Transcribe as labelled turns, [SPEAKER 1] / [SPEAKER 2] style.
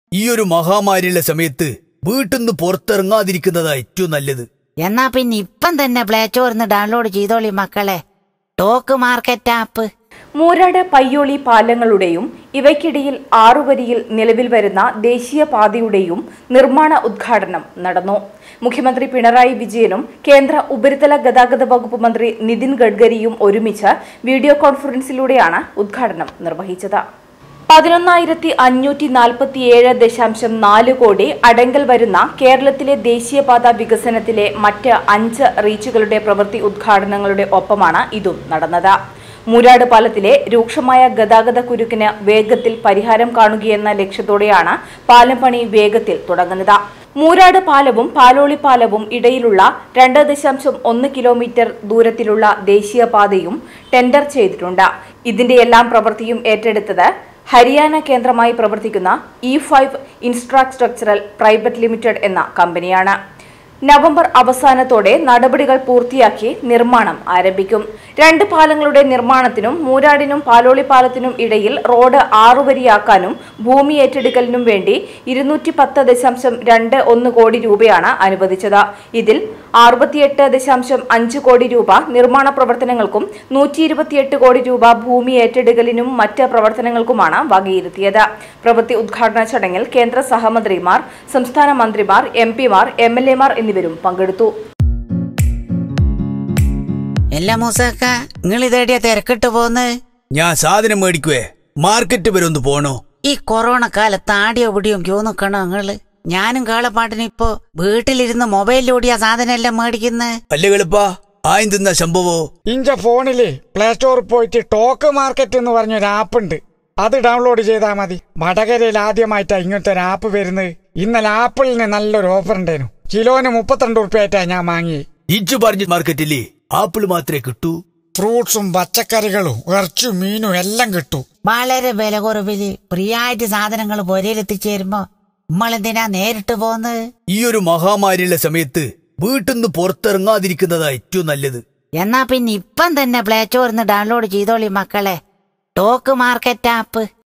[SPEAKER 1] ഈയൊരു മഹാമാരിയുള്ള സമയത്ത് വീട്ടിന്ന് പുറത്തിറങ്ങാതിരിക്കുന്നതാ ഏറ്റവും നല്ലത്.
[SPEAKER 2] എന്നാ പിന്നെ ഇപ്പം തന്നെ പ്ലേ സ്റ്റോറിന്ന് ഡൗൺലോഡ് ചെയ്തോളി മക്കളെ, talk market app.
[SPEAKER 3] Moorad Payyoli പാലങ്ങളുടെയും ഇവയ്ക്കിടയിൽ 6 വരിയിൽ നിലവിൽ വരുന്ന ദേശീയപാതയുടെയും നിർമ്മാണ ഉദ്ഘാടനം നടന്നു. മുഖ്യമന്ത്രി പിണറായി വിജയനും കേന്ദ്ര ഉപരിതല ഗതാഗത വകുപ്പ് മന്ത്രി നിതിൻ ഗഡ്കരിയും ഒരുമിച്ച് വീഡിയോ കോൺഫറൻസിലൂടെയാണ് ഉദ്ഘാടനം നിർവഹിച്ചത്. 11,547.4 കോടി അടങ്കൽ വരുന്ന കേരളത്തിലെ ദേശീയപാത വികസനത്തിലെ മറ്റ് 5 റീച്ചുകളുടെ പ്രവൃത്തി ഉദ്ഘാടനങ്ങളുടെ ഒപ്പമാണ് ഇതും നടന്നത്. മൂരാട് പാലത്തിലെ രൂക്ഷമായ ഗതാഗത കുരുക്കിന് വേഗത്തിൽ പരിഹാരം കാണുകയെന്ന ലക്ഷ്യത്തോടെയാണ് പാലം പണി വേഗത്തിൽ തുടങ്ങുന്നത്. മൂരാട് പാലവും പാലോളി പാലവും ഇടയിലുള്ള 2.1 കിലോമീറ്റർ ദൂരത്തിലുള്ള ദേശീയപാതയും ടെൻഡർ ചെയ്തിട്ടുണ്ട്. ഇതിന്റെയെല്ലാം പ്രവൃത്തിയും ഏറ്റെടുത്തത് ഹരിയാന കേന്ദ്രമായി പ്രവർത്തിക്കുന്ന E5 ഇൻഫ്രാസ്ട്രക്ചറൽ പ്രൈവറ്റ് ലിമിറ്റഡ് എന്ന കമ്പനിയാണ്. നവംബർ അവസാനത്തോടെ നടപടികൾ പൂർത്തിയാക്കി നിർമ്മാണം ആരംഭിക്കും. 2 പാലങ്ങളുടെ നിർമ്മാണത്തിനും മൂരാടിനും പാലോളി പാലത്തിനും ഇടയിൽ റോഡ് 6 വരിയാക്കാനും ഭൂമി ഏറ്റെടുക്കലിനും വേണ്ടി 210.21 കോടി രൂപയാണ് അനുവദിച്ചത്. ഇതിൽ 68.5 കോടി രൂപ നിർമ്മാണ പ്രവർത്തനങ്ങൾക്കും 128 കോടി രൂപ ഭൂമി ഏറ്റെടുക്കലിനും മറ്റ് പ്രവർത്തനങ്ങൾക്കുമാണ് വകയിരുത്തിയത്. പ്രവൃത്തി ഉദ്ഘാടന ചടങ്ങിൽ കേന്ദ്ര സഹമന്ത്രിമാർ, സംസ്ഥാന മന്ത്രിമാർ, MP-മാർ, MLA-മാർ എന്നിവരും പങ്കെടുത്തു.
[SPEAKER 2] എല്ലാ മൂസക്ക, നിങ്ങൾ ഇതേടിയാ തിരക്കിട്ട് പോന്ന്?
[SPEAKER 1] ഞാൻ സാധനം മേടിക്കുവേ, മാർക്കറ്റ് വരെ ഒന്ന് പോണോ?
[SPEAKER 2] ഈ കൊറോണ കാലത്ത് ആടിയോ പിടിയും ക്യൂ നിക്കണോ നിങ്ങള്? ഞാനും കാളപ്പാട്ടിന് ഇപ്പൊ വീട്ടിലിരുന്ന് മൊബൈലിലൂടെയാ സാധനം എല്ലാം മേടിക്കുന്നത്.
[SPEAKER 1] അല്ല കളിപ്പാ, ആയും തിന്ന സംഭവോ?
[SPEAKER 4] ഇഞ്ച ഫോണില് പ്ലേ സ്റ്റോറിൽ പോയിട്ട് ടോക്ക് മാർക്കറ്റ് എന്ന് പറഞ്ഞൊരു ആപ്പ് ഉണ്ട്. അത് ഡൗൺലോഡ് ചെയ്താൽ മതി. വടകരയിൽ ആദ്യമായിട്ടാ ഇങ്ങനത്തെ ഒരു ആപ്പ് വരുന്നത്. ഇന്നലെ ആപ്പിളിന് നല്ലൊരു ഓഫർ ഉണ്ടായിരുന്നു. കിലോന് 32 ഉറുപ്പ്യായിട്ടാ ഞാൻ വാങ്ങി.
[SPEAKER 1] ഇജ്ജ് പറഞ്ഞ മാർക്കറ്റില്ലേ ആപ്പിൾ മാത്രമേ കിട്ടൂ?
[SPEAKER 4] ഫ്രൂട്ട്സും പച്ചക്കറികളും ഇറച്ചും മീനും എല്ലാം കിട്ടും.
[SPEAKER 2] വളരെ വില കുറവില് ഫ്രീയായിട്ട് സാധനങ്ങൾ പൊരയിലെത്തിച്ചേരുമ്പോ നമ്മളെന്തിനാ നേരിട്ട് പോന്ന്?
[SPEAKER 1] ഈയൊരു മഹാമാരിയുള്ള സമയത്ത് വീട്ടിന്ന് പുറത്തിറങ്ങാതിരിക്കുന്നതാ ഏറ്റവും നല്ലത്.
[SPEAKER 2] എന്നാ പിന്നെ ഇപ്പം തന്നെ പ്ലേ സ്റ്റോറിന്ന് ഡൗൺലോഡ് ചെയ്തോളി മക്കളെ, ടോക്ക് മാർക്കറ്റ് ആപ്പ്.